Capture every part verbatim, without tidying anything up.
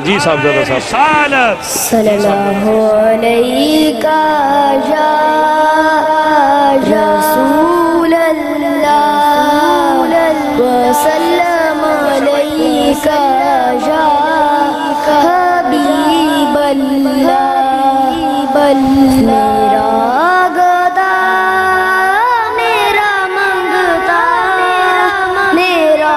جی صاحب زیادہ صاحب صلی اللہ علیہ یا رسول اللہ وسلم علیہ یا حبیب اللہ میرا گدا میرا منگتا میرا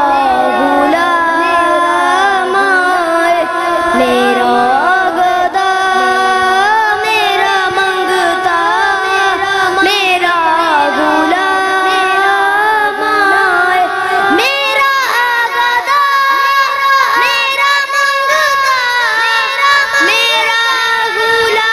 غلام میرا گدا میرا منگتا میرا غلام میرا گدا میرا منگتا میرا غلام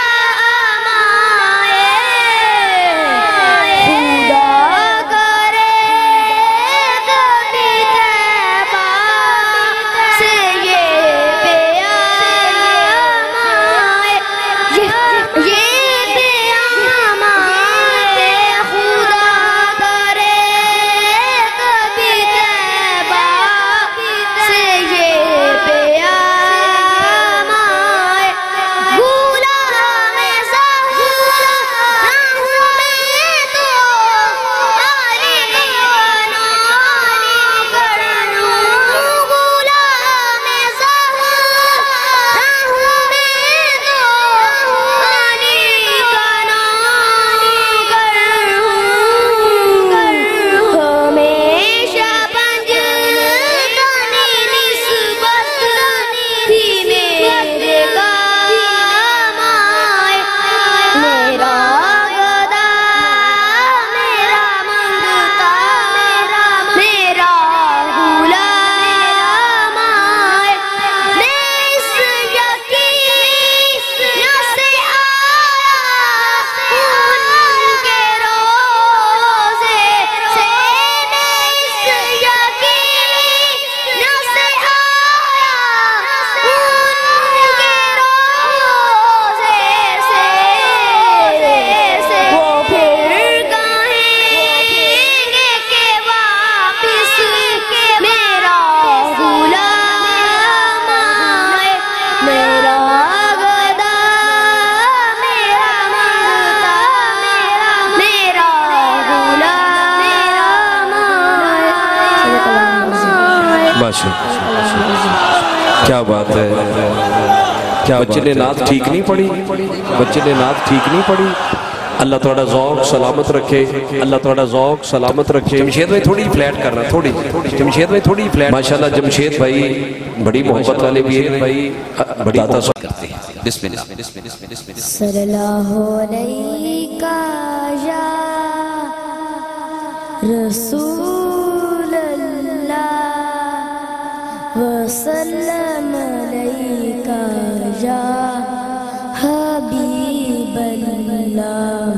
کیا بات ہے بچے نے نعت ٹھیک نہیں پڑھی بچے نے نعت ٹھیک نہیں پڑھی اللہ تھوڑا ذوق سلامت رکھے اللہ تھوڑا ذوق سلامت رکھے جمشید بھائی تھوڑی فلیٹ کرنا تھوڑی جمشید بھائی تھوڑی فلیٹ ماشاءاللہ جمشید بھائی بڑی محبت والے بھی ہیں بھائی بڑی عطا کرتے ہیں بسم اللہ صلی اللہ علیہ یا رسول اللہ وسلم علیہ یا حبیب اللہ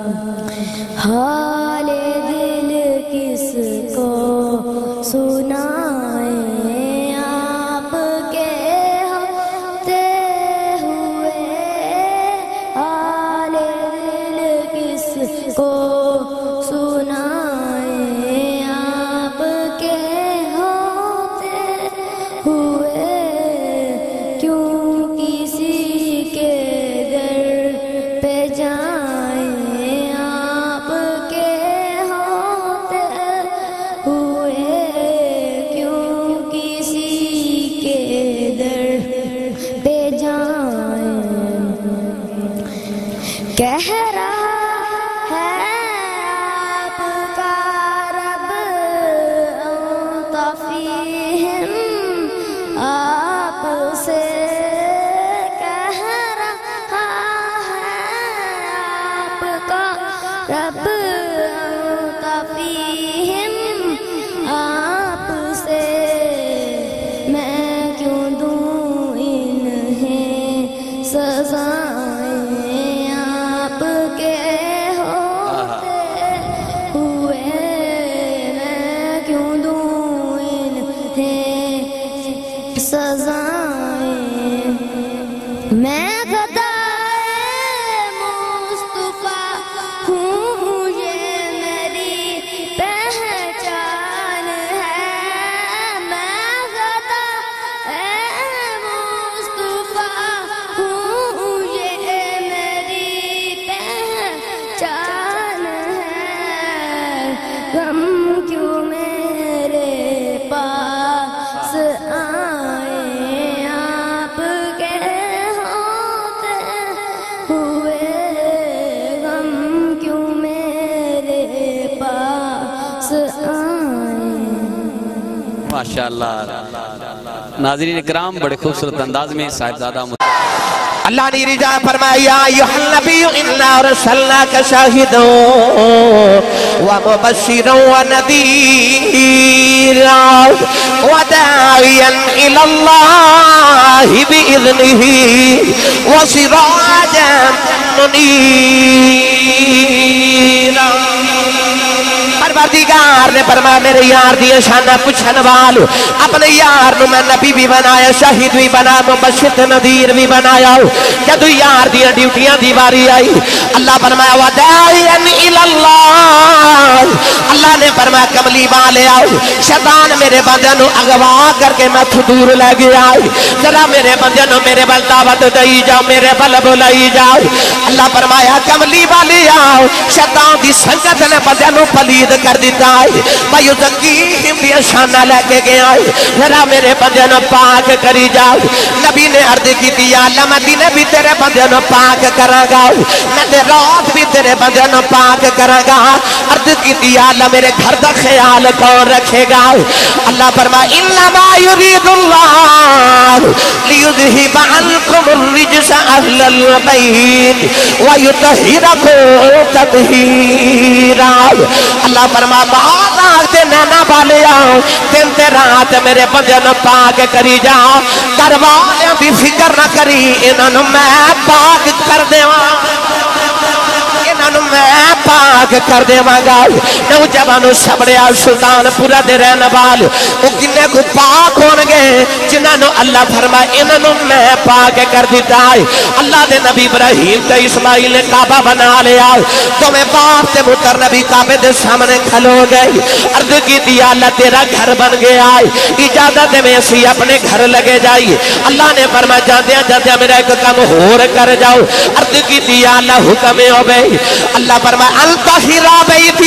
حال دل کس کو سنائیں آپ کے ہوتے ہوئے حال دل کس کو سنائیں آپ کے ہوتے ہوئے کیوں کسی کے در پہ جائیں آپ کے ہوتے ہوئے کیوں کسی کے در پہ جائیں کہہ رہا ہے آپ کا رب انت فیہم آپ سے کہہ رہا ہے آپ کا رب انت فیہم آپ سے میں کیوں دوں انہیں سزائیں آپ کے ہوتے ہوئے میں کیوں دوں انہیں سزائیں میں غدائے مصطفیٰ ہوں یہ میری پہچان ہے میں غدائے ماشاءاللہ ناظرین اکرام بڑے خوبصورت انداز میں صاحبزادہ اللہ نے رجا فرمایا ایھا النبی انا ارسلناک شاہدا ومبشرا ونذیرا وداعیا الی اللہ باذنہ وسراجا منیرا۔ پروردگار نے فرمایا میرے یار دی شان پوچھن والو اپنے یار نو میں نبی بھی بنایا، شہید بھی بنا، مبشر نذیر بھی بنایا۔ جدو یار دی ڈیوٹیاں دی باری آئی اللہ فرمایا وداعیا الی اللہ، اللہ نے فرمایا کملی والے آؤ، شیطان میرے بندے نو اغوا کر کے میں دور لے گیا، ذرا میرے بندے نو میرے بل دعوت دئی جاؤ، میرے بل بلائی جاؤ۔ اللہ فرمایا کملی والے آؤ، شیطان دی سنگت نے بندے نو پلید کر دیتا ہے، بھائیو زکیم بھی شانہ لے کے گیا ہے، ذرا میرے بندے نو پاک کری جاؤ۔ نبی نے عرض کی دی یا اللہ مدینے بھی تیرے بندے نو پاک کراں گا، میں تے رات بھی تیرے بندے نو پاک کراں گا۔ عرض کی دی یا اللہ میرے گھر دا خیال کون رکھے گا؟ اللہ فرمایا انما یرید اللہ لیذہب عنکم الرجس اہل البیت ویطہرکم تطہیرا۔ اللہ فرمایا بہت آگتے نینا والے آؤ، دن تے رات میرے بندے نو پاک کری جاؤ، کروالیاں بھی فکر نہ کری، انہوں میں پاک کر دیواں، انہوں میں پاک کر دیواں گا۔ نوجوانو سبڑیا سلطان پورا دے رہنے والے وہ کنے کو پاک ہونگے جنہوں اللہ فرمائے انہوں میں پاک کر دیتا ہے۔ اللہ دے نبی ابراہیم تے اسماعیل نے کعبہ بنا لیا، تو میں باپ تے متر نبی کعبے دے سامنے کھلو گئی، عرض کی دیا اللہ تیرا گھر بن گیا ہے، اجازت میں اسی اپنے گھر لگے جائیے۔ اللہ نے فرمایا جاندیاں جاندیاں میرا ایک کام ہور کر جاؤ، عرض کی دیا اللہ حکم ہوئے۔ اللہ فرمایا الطاہرہ بیتی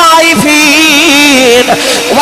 للطائفین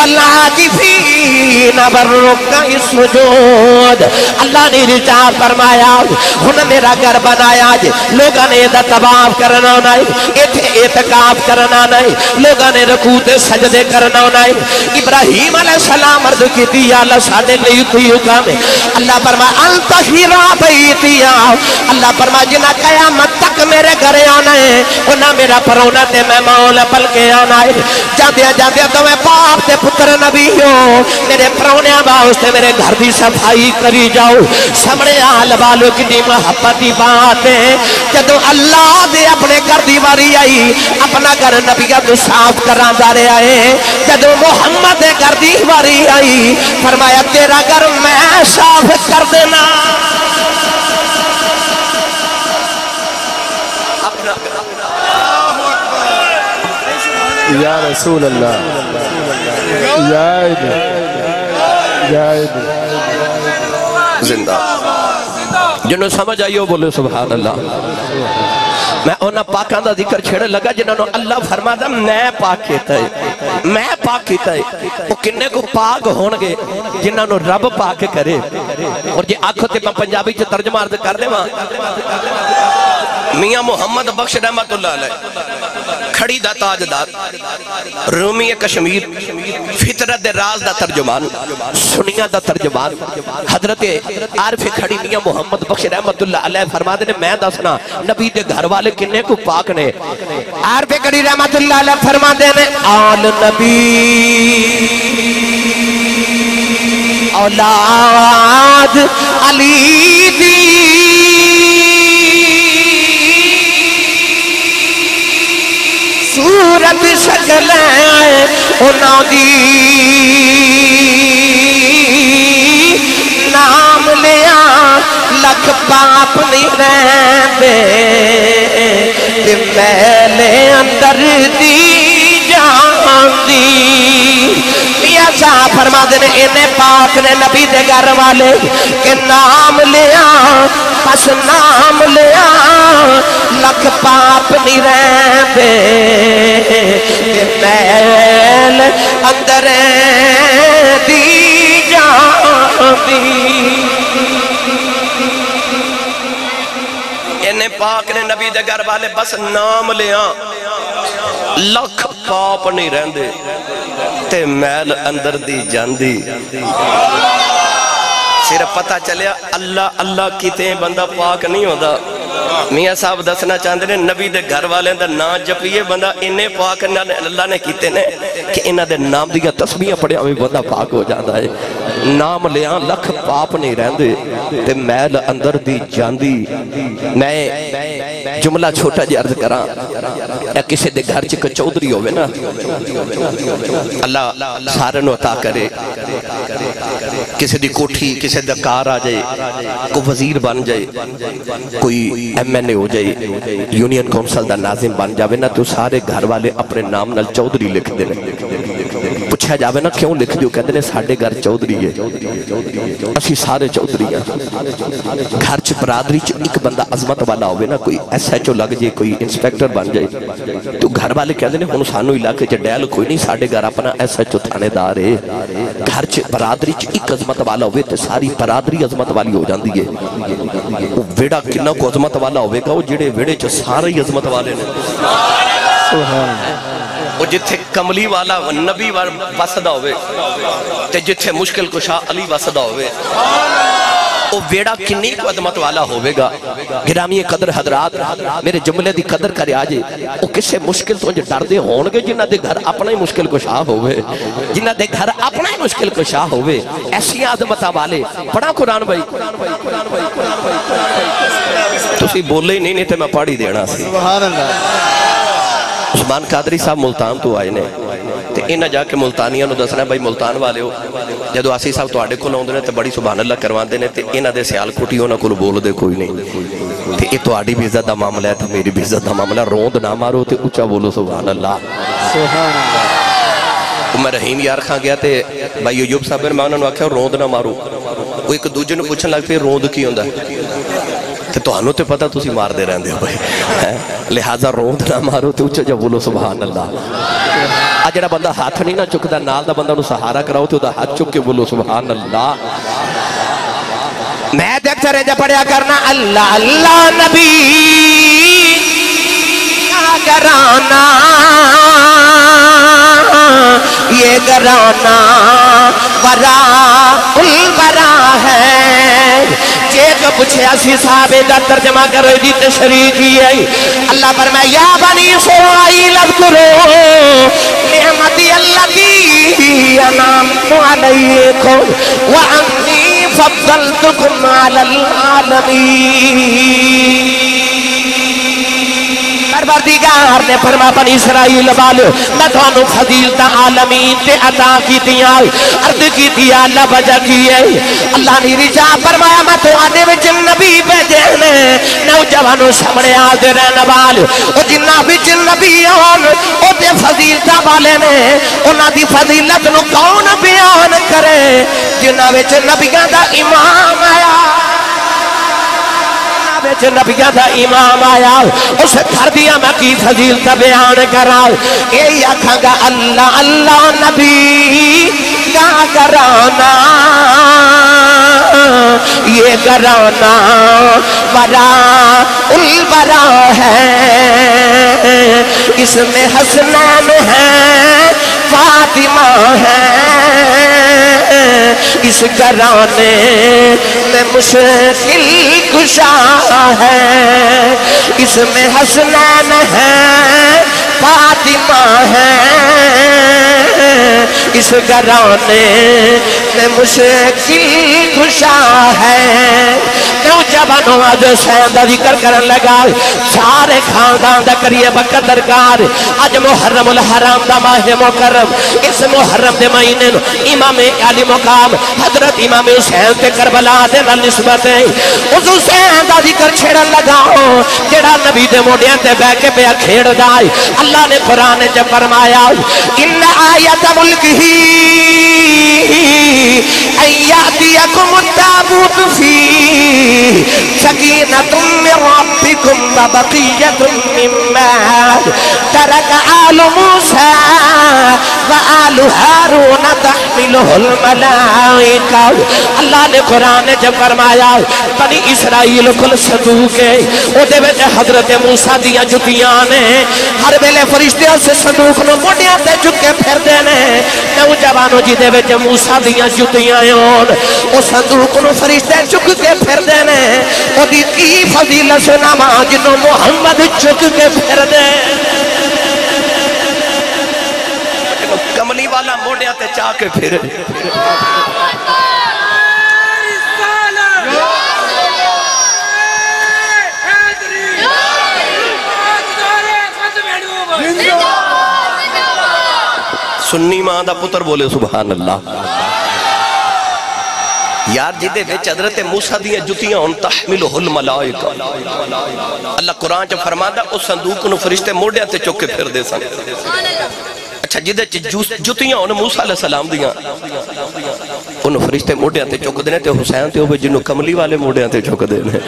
والعاکفین والرکع السجود۔ اللہ نے رجا فرمایا ہن میرا گھر بنایا جے، لوگاں نے دا طواف کرنا نہیں، ایتھے اعتکاف کرنا نہیں، لوگاں نے رکوع تے سجدے کرنا نہیں۔ ابراہیم علیہ السلام عرض کیتی یا اللہ ساڈے لیے کوئی حکم ہے؟ اللہ فرمایا الطاہرہ بیتی، اللہ فرمایا جنہ قیامت تک میرے گھر آنا ہے انہاں میرا پرونا تے مہمان پل کے آنا ہے۔ جاندیا جاندیا تو میں باپ تے پتر نبی ہو، میرے پرونیا باوستے میرے گھر دی صفائی کری جاؤ۔ سامنے آل والوں کی دی محبت دی بات ہے، جدو اللہ دے اپنے گھر دی واری آئی اپنا گھر نبیہ تو صاف کران دارے آئے، جدو محمد دے گھر دی واری آئی فرمایا تیرا گھر میں صاف کر دینا۔ یا رسول اللہ یا زندہ جنہوں سمجھ آئیو بولے سبحان اللہ۔ میں اونا پاکان دا ذکر چھڑے لگا جنہوں اللہ فرما دا میں پاک کیتا ہے، میں پاک کیتا ہے۔ وہ کنے کو پاک ہونگے جنہوں رب پاک کرے۔ اور جی آنکھوں تے میں پنجابی چھے ترجمہ عرض کر دے وہاں میاں محمد بخش رحمت اللہ علیہ کھڑی دا تاجدار، رومی کشمیر، فطرت دے راز دا ترجمان، سنیہ دا ترجمان، حضرت عارف کھڑی میاں محمد بخش رحمت اللہ علیہ فرما دے میں دسنا نبی دے گھر والے کنے کو پاک نے۔ عارف کھڑی رحمت اللہ علیہ فرما دے آل نبی اولاد علی دی صورت شکل انہوں دی نام لیا لکھ پاپ نہیں رہنے کہ پہلے اندر دی جان دی۔ میاں صاحب فرما دینے انہیں پاک نے نبی دے گھر والے کہ نام لیا پس نام لیا لکھ پاپ نہیں رہنے کہ میل اندر دی جان دی۔ انہیں پاک نے نبی دے گھر والے بس نام لیا لکھ پاپ نہیں رہندے۔ تے میل اندر دی جاندی صرف پتہ چلیا اللہ اللہ کیتے بندہ پاک نہیں ہوتا میاں صاحب دسنا چاہتے ہیں نبی دے گھر والے دا نام جپیے بندہ انہیں پاک اللہ نے کیتے نے کہ انہ دے نام دیا تسبیحاں پڑھیا ہوئی بندہ پاک ہو جاتا ہے نام لیاں لکھ پاپ نہیں رہندے تے میل اندر دی جاندی میں جملہ چھوٹا جی عرض کراں یا کسی دے گھر چکا چودری ہوئے نا اللہ سارے نو عطا کرے کسی دی کوٹھی کسی دا کار آ جائے کوئی وزیر بن جائے کوئی ایم این اے ہو جائے یونین کونسل دا ناظم بن جاوے نا تو سارے گھر والے اپنے نام نال چودری لکھ دے پوچھا جاوے نا کیوں لکھ دیو کہتے ہیں ساڑھے گھر چودری ہے اسی سارے چودری ہیں گھر چھ برادری چھ ایک بندہ عظمت والا ہوئے نا کوئی ایس ایچ او لگ جائے کوئی انسپیکٹر بن جائے تو گھر والے کہتے ہیں ہم سانو علاقے چھ ڈیل کوئی نہیں ساڑھے گھر اپنا ایس ایچ او تھانے دار ہے گھر چھ برادری چھ ایک عظمت والا ہوئے تو ساری برادری عظمت والی ہو جاندی ہے وہ ویڑا کنہ کو عظمت والا ہوئے گا وہ جڑے ویڑے چھ سارے عظمت والے نے وہ جتھے کملی والا نبی واسدہ ہوئے تے جتھے مشکل کشا علی واسدہ ہوئے وہ ویڑا کنی کو عظمت والا ہوئے گا گرامی قدر حضرات میرے جملے دی قدر کرے آجے وہ کسے مشکل تو جو ڈر دے ہونگے جنہ دے گھر اپنا ہی مشکل کشا ہوئے جنہ دے گھر اپنا ہی مشکل کشا ہوئے ایسی عظمتہ والے پڑھا قرآن بھائی تسی بولے ہی نہیں نہیں تے میں پڑھی دینا سی عثمان قادری صاحب ملتان تو آئے نے تے انہ جا کے ملتانیاں نو دسنا ہے بھائی ملتان والے ہو جدو آسی صاحب تو آڑے کو لاؤں نے تے بڑی سبحان اللہ کروان دے نے تے انہ دے سیال کھوٹی ہونا کو بول دے کوئی نہیں تے یہ تو آڑی بھی عزت دا معاملہ ہے تھا میری بھی عزت دا معاملہ روند نہ مارو تے اچھا بولو سبحان اللہ سبحان اللہ میں رحیم یار خان گیا تے بھائی یوب صاحب نے مانا نو آکھا روند نہ مارو وہ ایک دوجہ نے پوچھن لگ پہ روند کی ہوندہ کہ تو آنو تے پتا تو سی مار دے رہن دے بھائی لہذا روند نہ مارو تے اچھا جب بولو سبحان اللہ آجڑا بندہ ہاتھ نہیں نہ چکتا نال دا بندہ نو سہارا کراؤ تے دا ہاتھ چک کے بولو سبحان اللہ میں دیکھتا رہے جا پڑھیا کرنا اللہ اللہ نبی گرانا یہ گرانا ورا الورا ہے جیک پوچھے اسی صحابے دا ترجمہ کرو دی تشریح کی ہے اللہ فرمائے یا بنی اسرائیل اذکرو نعمتی اللہ کی انعمت علیکم وانی فضلتکم علی العالمین پروردگار نے فرما بنی اسرائیل والو میں توانو فضیلت عالمین تے عطا کی دیا عرض کی دیا اللہ وجہ کی ہے اللہ نے رجا فرمایا میں تو آنے وچ نبی بھیجے نے نوجوانوں سامنے آدھے رہنے والو او جنہ وچ نبی آن او تے فضیلت والے نے انہاں دی فضیلت نو کون بیان کرے جنہ وچ نبیاں دا امام آیا جو نبیہ دا امام آیا اسے کر دیا میں کی فضیلت بیان کرا یہ آکھاں گا اللہ اللہ نبی کا کرانا یہ کرانا ورا الورا ہے اس میں حسنین ہے فاطمہ ہے اس گرانے میں مشکل کشا ہے اس میں حسنین ہے فاطمہ ہے اس گرانے میں مشکل کشا ہے نوجوانوں آج حسین دا ذکر کرن لگا سارے خاندان دا کریے بکر درکار آج محرم الحرام دا ماہ مکرم اس محرم دے مہینے امام علی مقام حضرت امام حسین تے کربلا دے نال نسبت ہے اس حسین دا ذکر چھڑن لگا جڑا نبی دے موڈیاں تے بہ کے پیا کھیڑ دائی اللہ نے قرآن چ فرمایا ان آیت ملکہی ایاتیکم التابوت فی سکینۃ من ربکم وبقية مما ترك آل موسى وآل هارون تحمله الملائكة اللہ نے قرآن نے جب فرمایا بنی اسرائیل کل صندوق ہے او دے وچ حضرت موسیٰ دیاں جتیاں نے ہر ویلے فرشتیاں سے صندوق نو موڈیاں تے چکے پھر دینے نوجوانوں جی دے وچ موسیٰ دیاں جتیاں ہون او صندوق نو فرشتے چک کے پھر دینے او دی کی فضیلت سناما جنوں محمد چک کے پھر دے کملی والا موڈیاں تے چاہ کے پھر سنی ماں دا پتر بولے سبحان اللہ یار جدے وچ حضرت موسیٰ دیاں جتیاں ان تحملہ الملائکہ اللہ قرآن جو فرماتا اس صندوق نو فرشتے موڈیاں تے چکے پھر دے سن اچھا جدے جتیاں ان موسیٰ علیہ السلام دیاں ان فرشتے موڈیاں تے چک دینے تے حسین تے ہوئے جنہوں کملی والے موڈیاں تے چک دینے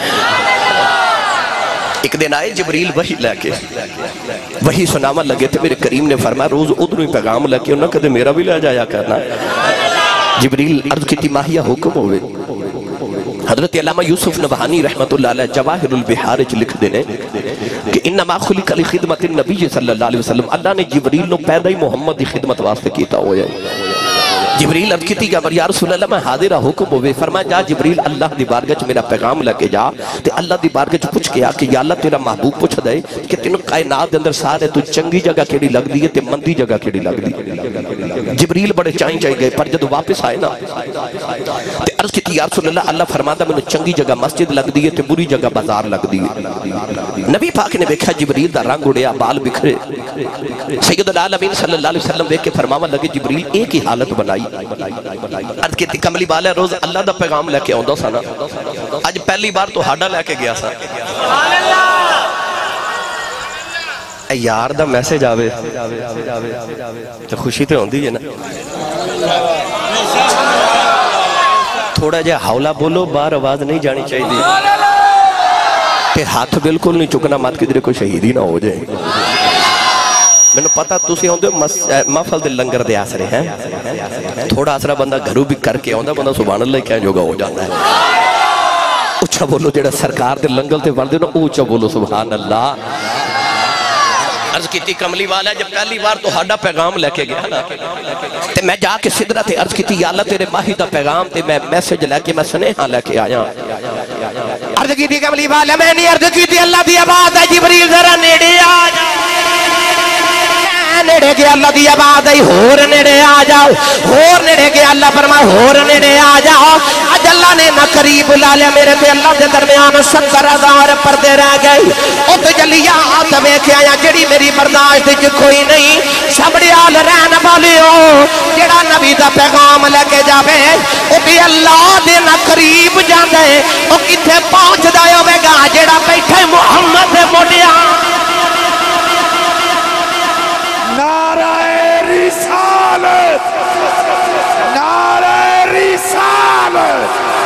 ایک دن آئے جبریل وحی لے کے وحی سناما لگے تھے میرے کریم نے فرمایا روز ادھر ہی پیغام لے کے انہوں کہتے میرا بھی لے جایا کرنا جبریل عرض کی تیماہیہ حکم ہوئے حضرت علامہ یوسف نبہانی رحمت اللہ علیہ جواہر البحار لکھ دینے کہ انما خلق لخدمت النبی صلی اللہ علیہ وسلم اللہ نے جبریل نو پیدا ہی محمد دی خدمت واسطے کیتا ہویا جبریل عرض کیتی کہ یا رسول اللہ میں حاضرہ حکم ہوئے فرمایا جا جبریل اللہ دی بارگاہ میرا پیغام لے جا تے اللہ دی بارگاہ پوچھ کے آ کہ یا اللہ تیرا محبوب پوچھ دے کہ تینوں کائنات دے اندر سارے تو چنگی جگہ کیڑی لگ دی ہے تے مندی جگہ کیڑی لگ دی جبریل بڑے چائیں چائیں گئے پر جب واپس آئے نا تے عرض کیتی یا رسول اللہ اللہ فرماتا میں نے چنگی جگہ مسجد لگ دی ہے تے بری جگہ بازار لگ دی ہے نبی پاک نے دیکھا جبریل دا رنگ اڑیا بال بکھرے سید العالمین صلی اللہ علیہ وسلم دیکھ کے فرماوا لگے جبریل ایک ہی حالت بنائی عرض کیتی کملی والا روز اللہ دا پیغام لے کے آندا سا نا اج پہلی بار تو ہاڈا لے کے گیا سا اے یار دا میسج آوے تو خوشی تے ہوندی ہے نا تھوڑا جا حولا بولو بار آواز نہیں جانی چاہیے کہ ہاتھ بالکل نہیں چکنا مات کی درے کوئی شہیدی نہ ہو جائے میں نے پتا تُسی ہوندے محفل دے لنگر دے آسرے ہیں تھوڑا آسرہ بندہ گھرو بھی کر کے ہوندہ بندہ سبحان اللہ کیا جوگا ہو جاتا ہے اچھا بولو جیڑا سرکار دے لنگل تے وردے نا اچھا بولو سبحان اللہ عرض کیتی کملی والا جب پہلی بار تو ہاڈا پیغام لے کے گیا نا تے میں جا کے صدرہ تے عرض کیتی یا اللہ تیرے ماہی دا پیغام تے میں میسج لے کے میں سنیحہ لے کے آیا عرض کیتی کملی والا میں نہیں عرض کیتی اللہ دی آواز ہے جبریل ذرا نیڑے آجا نیڑے گیا اللہ دی آواز ہے ہور نیڑے آجاؤ ہور نیڑے گیا اللہ فرمائے ہور نیڑے آجاؤ آج اللہ نے نہ قریب بلا لیا میرے تے اللہ دے درمیان ستر ہزار پردے رہ گئی او تو جلیا آتا میں کیا یا جڑی میری برداشت جو کوئی نہیں شبڑیال رہن والی ہو جڑا نبی دا پیغام لے کے جاوے او بھی اللہ دے نہ قریب جاندے او کتھے پہنچ دائے ہوئے گا جڑا بیٹھے محمد دے موڑیا نعرہ رسالت نعرہ رسالت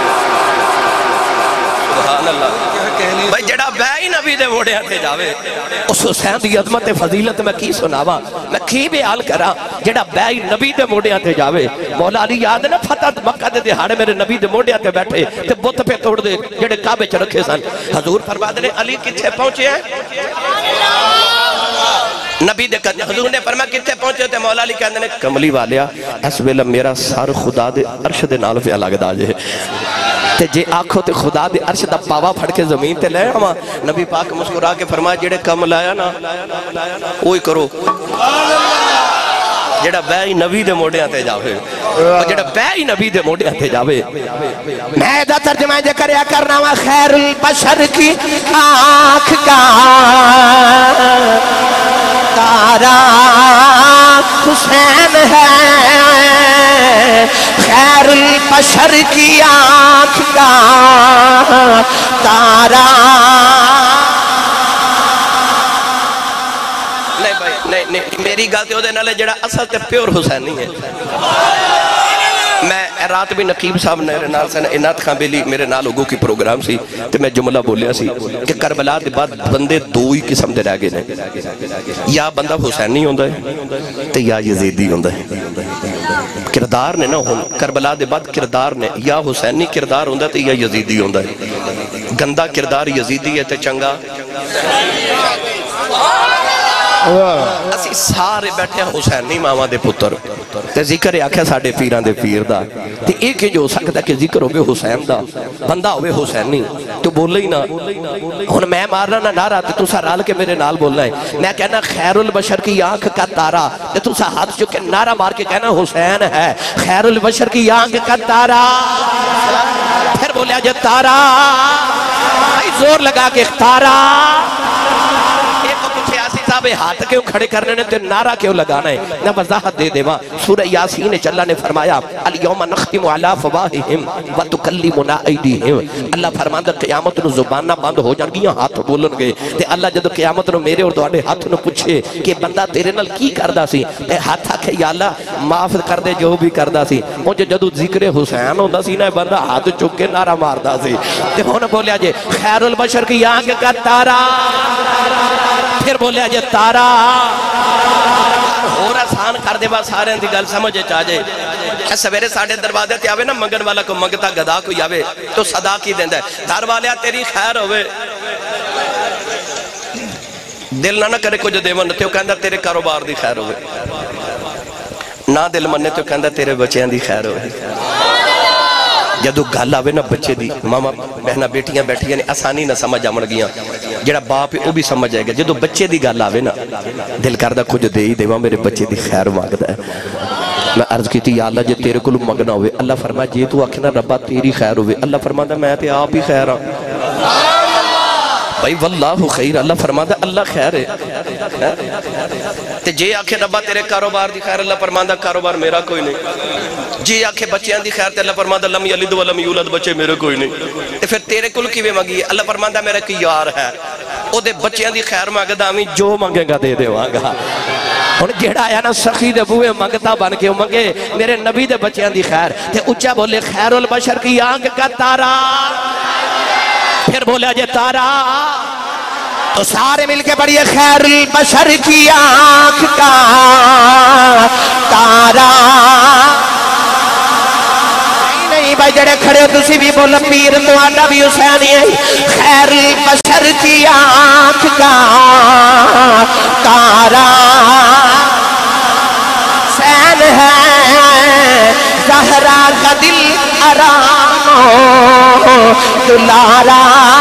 سبحان اللہ بھائی جڑا بھائی نبی دے موڑے آتے جاوے اس حسین دی عظمت فضیلت میں کی سناوا میں کی بیال کرا جڑا بھائی نبی دے موڑے آتے جاوے مولا علی یاد ہے نا فتح مکہ دے دہاڑے میرے نبی دے موڑے آتے بیٹھے تے بت پہ توڑ دے جڑے کعبے چ رکھے سن حضور فرماتے نے علی کتھے پہنچے ہیں نبی دے کہتے حضور نے فرمایا کتھے پہنچے تھے مولا علی کہتے ہیں کملی والیا اس ویلہ میرا سار خدا دے عرش دے نال پہ الگ دا جے تے جے آنکھو تے خدا دے عرش دا پاوا پھڑ کے زمین تے لے ہما نبی پاک مسکرا کے فرمایا جڑے کم لایا نا اوہی کرو جڑا بے نبی دے موڑے آتے جاوے اور جڑا بے نبی دے موڑے آتے جاوے میں دا ترجمہ جے کریا کرنا وا خیر البشر کی آنکھ کا تارا حسین ہے خیر البشر کی آنکھ کا تارا نہیں بھائی نہیں میری گالتے ہو دے نالے جڑا اصل تے پیور حسین نہیں ہے میں اے رات بھی نقیب صاحب میرے نال سن انات خان بیلی میرے نال لوگوں کی پروگرام سی تے میں جملہ بولیا سی کہ کربلا دے بعد بندے دو ہی قسم دے رہ گئے نے یا بندہ حسینی ہوندا ہے تے یا یزیدی ہوندا ہے کردار نے نا ہون کربلا دے بعد کردار نے یا حسینی کردار ہوندا تے یا یزیدی ہوندا ہے گندا کردار یزیدی ہے تے چنگا اسی سارے بیٹھے حسینی ماما دے پتر تے ذکر آکھیا ساڑھے پیران دے پیر دا تے ایک ہی جو سکتا کہ ذکر ہوئے حسین دا بندہ ہوئے حسینی تو بولے ہی نا ہن میں مارنا نا نارا تے تو سا رال کے میرے نال بولنا ہے میں کہنا خیر البشر کی آنکھ کا تارا تے تو سا ہاتھ جو کہ نارا مار کے کہنا حسین ہے خیر البشر کی آنکھ کا تارا پھر بولیا جو تارا زور لگا کے تارا صاحب ہاتھ کیوں کھڑے کرنے نے تو نعرہ کیوں لگانا ہے نہ وضاحت دے دے ماں سورہ یاسین اللہ نے فرمایا الیوم نختم علی فواہہم وتکلمنا ایدیہم اللہ فرماندا قیامت نو زبان نہ بند ہو جان گیاں ہاتھ بولن گے تے اللہ جدو قیامت نو میرے اور تواڈے ہاتھ نو پوچھے کہ بندہ تیرے نال کی کردا سی اے ہاتھ آکھے یا اللہ معاف کر دے جو بھی کردا سی او جدو ذکر حسین ہوندا سی نا بندہ ہاتھ چک کے نعرہ ماردا سی تے ہن بولیا جے خیر البشر کی آنکھ کا تارا پھر بولیا جے تارا اور آسان کر دے با سارے اندھی گل سمجھے چاہجے اے سویرے ساڑھے دروازے تے آوے نا منگن والا کو منگتا گدا کو یاوے تو صدا کی دیندہ ہے دار والیا تیری خیر ہوئے دل نہ نہ کرے کچھ دیون تے کہندہ تیرے کاروبار دی خیر ہوئے نہ دل مننے تو کہندہ تیرے بچیاں دی خیر ہوئے جدو گل آوے نا بچے دی ماما بہنہ بیٹیاں بیٹھیاں نے آسانی نہ سمجھ آمن گیاں جڑا باپ ہے وہ بھی سمجھ جائے گا جدو بچے دی گل آوے نا دل کردہ کچھ دے ہی دیوا میرے بچے دی خیر مانگتا ہے میں عرض کی تھی یا اللہ جے تیرے کلو مگنا ہوئے اللہ فرمایا جے تو آکھنا ربا تیری خیر ہوئے اللہ فرماتا میں تے آپ ہی خیر ہاں بھائی واللہ خیر اللہ فرماتا اللہ خیر ہے تے جے آکھے ربا تیرے کاروبار دی خیر اللہ فرماتا کاروبار میرا کوئی نہیں جی آکھے بچیاں دی خیر تے اللہ فرماتا لم یلد ولم یولد بچے میرے کوئی نہیں تے پھر تیرے کل کیویں مانگی اللہ فرماتا میرا کوئی یار ہے او دے بچیاں دی خیر مانگدا میں جو مانگے گا دے دیواں گا ہن جیڑا آیا نا سخی دے بوئے منگتا بن کے منگے میرے نبی دے بچیاں دی خیر تے اچھا بولے خیر البشر کی آنکھ کا تارا پھر بولے جے تارا تو سارے مل کے پڑھئے خیر البشر کی آنکھ کا تارا نہیں بھائی جڑے کھڑے ہو تسی بھی بولو پیر تو آڈا بھی حسینی ہے خیر البشر کی آنکھ کا تارا حسین ہے زہرا کا دل آرام دلارا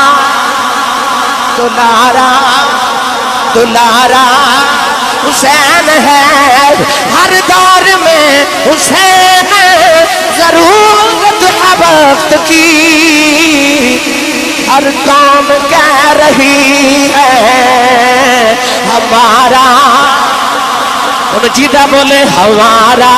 دلارا دلارا حسین ہے ہر دور میں حسین ضرورت ہے وقت کی ہر قوم کہہ رہی ہے ہمارا ان جیدہ بولے ہمارا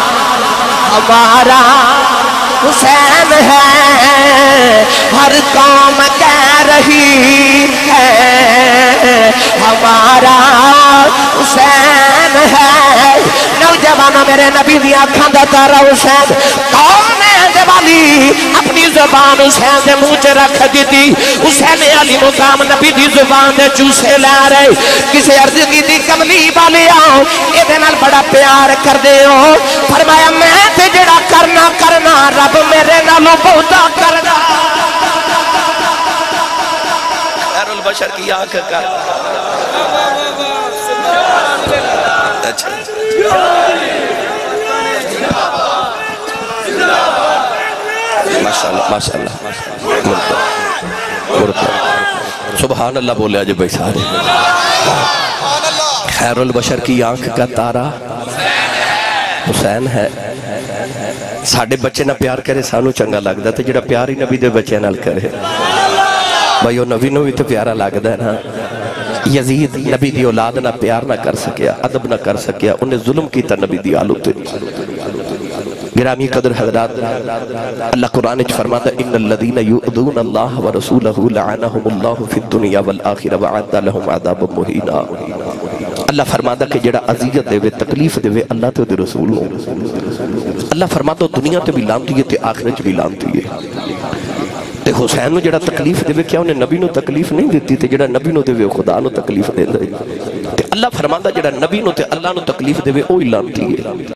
ہمارا حسین ہے ہر قوم کہہ رہی ہے ہمارا حسین ہے نوجوانوں میرے نبی دی آنکھاں دا تارا حسین کون ہے دیوالی اپنی زبان حسین دے منہ چ رکھ دیتی حسین علی مقام نبی دی زبان دے چوسے لے رہے کسے عرض کی دی کملی والے آؤ اے نال بڑا پیار کر دے ہو فرمایا میں تے جڑا کرنا کرنا رب میرے نالوں بہتا کرنا خیر البشر کی آنکھ کا اچھا ماشاءاللہ ماشاءاللہ سبحان اللہ بولے آجے بھائی سارے خیر البشر کی آنکھ کا تارا حسین ہے ساڑھے بچے نہ پیار کرے سانو چنگا لگ دا تھا جڑا پیاری نبی دے بچے نال کرے بھائی وہ نبی نو بھی تو پیارا لگ دا ہے نا یزید نبی دی اولاد نہ پیار نہ کر سکیا عدب نہ کر سکیا انہیں ظلم کی تا نبی دی آلو تے گرامی قدر حضرات اللہ قرآن اچھ فرماتا ان الذین یؤذون اللہ ورسولہ لعنہم اللہ فی الدنیا والآخرہ وعد لہم عذاب مہینا اللہ فرماتا کہ جڑا عذیت دے وے تکلیف دے وے اللہ تے دے رسول ہوں اللہ فرماتا دنیا تے بھی لانتی ہے تے آخرت بھی لانتی ہے تے حسین نو جڑا تکلیف دے کیا انہیں نبی نو تکلیف نہیں دیتی تے جڑا نبی نو دے خدا نو تکلیف دے تے اللہ فرماتا جڑا نبی نو تے اللہ نو تکلیف دے وہی لانتی ہے